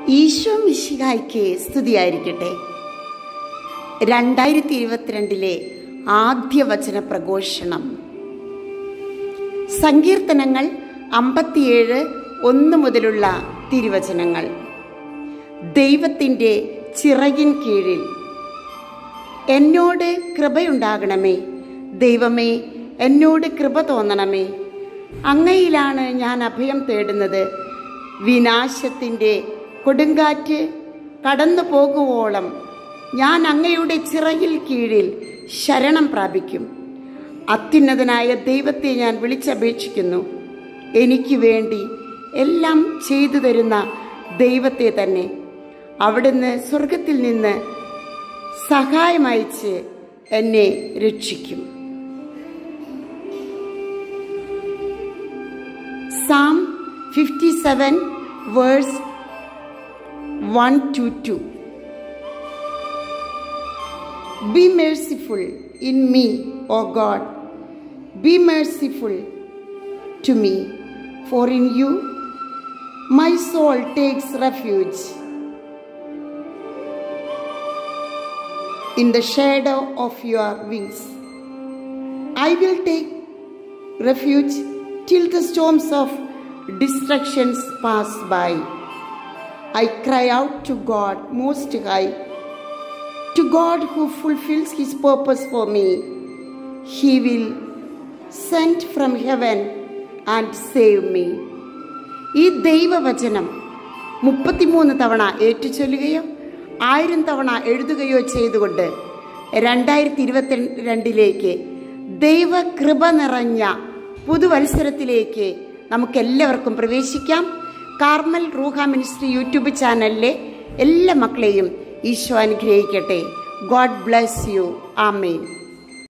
ഈശോ മിശിഹായ്ക്ക് സ്തുതിയായിരിക്കട്ടെ. 2022 ആദ്യ വചന പ്രഘോഷണം. സങ്കീർത്തനങ്ങൾ 57:1 മുതലുള്ള തിരുവചനങ്ങൾ. ദൈവത്തിൻ്റെ ചിറകിൻ കീഴിൽ എന്നോട് കൃപയുണ്ടാകണമേ, ദൈവമേ എന്നോട് കൃപ തോന്നണമേ. അങ്ങയിലാണ് ഞാൻ അഭയം തേടുന്നത്. വിനാശത്തിൻ്റെ കൊടുങ്കാറ്റ് കടന്നു പോകുവോളം ഞാൻ അങ്ങയുടെ ചിറകിൽ കീഴിൽ ശരണം പ്രാപിക്കും. അത്യുന്നതനായ ദൈവത്തെ ഞാൻ വിളിച്ചപേക്ഷിക്കുന്നു. എനിക്ക് വേണ്ടി എല്ലാം ചെയ്തു തരുന്ന ദൈവത്തെ തന്നെ. അവിടുന്ന് സ്വർഗത്തിൽ നിന്ന് സഹായമയച്ച് എന്നെ രക്ഷിക്കും. Psalm 57 verse 1-2. Be merciful in me, O God. Be merciful to me, for in you my soul takes refuge. In the shadow of your wings I will take refuge till the storms of destructions pass by. I cry out to God Most High, to God who fulfills His purpose for me. He will send from heaven and save me. ഈ ദൈവവചനം 33 തവണ ഏറ്റുചൊല്ലുകയോ 1000 തവണ എഴുതുകയോ ചെയ്തുകൊണ്ട് 2022 ദൈവകൃപ നിറഞ്ഞ പുതുവത്സരത്തിലേക്ക് നമുക്കെല്ലാവർക്കും പ്രവേശിക്കാം. കാർമൽ റൂഹ മിനിസ്ട്രി യൂട്യൂബ് ചാനലിലെ എല്ലാ മക്കളെയും ഈശോ അനുഗ്രഹിക്കട്ടെ. God bless you. ആമേൻ.